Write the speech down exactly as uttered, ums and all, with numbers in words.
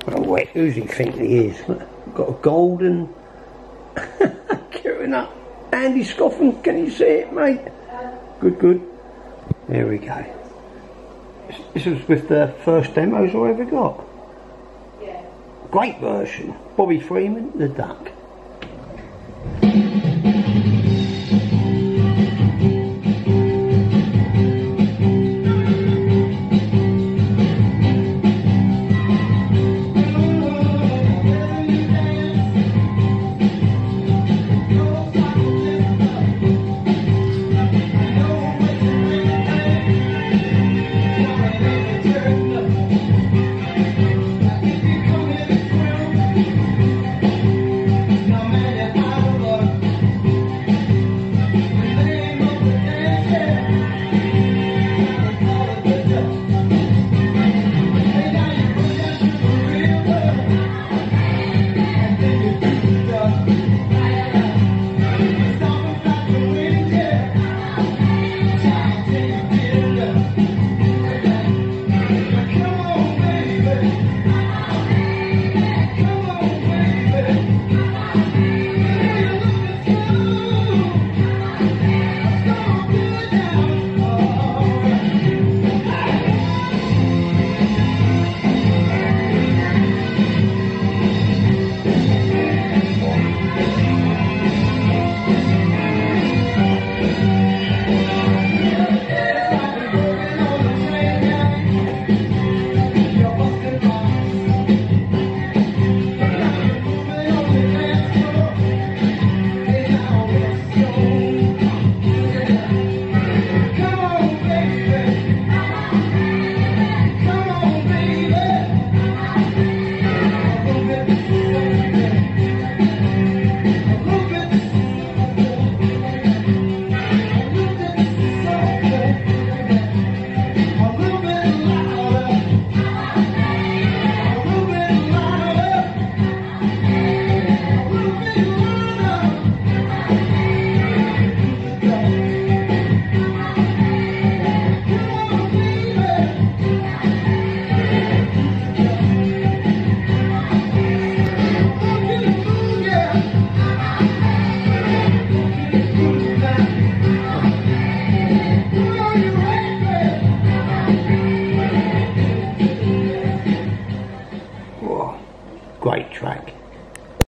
Oh wait, who's he think he is? Got a golden queuing up. Andy Scoffin, can you see it, mate? Good, good. There we go. This was with the first demos I ever got. Yeah. Great version. Bobby Freeman, the Duck.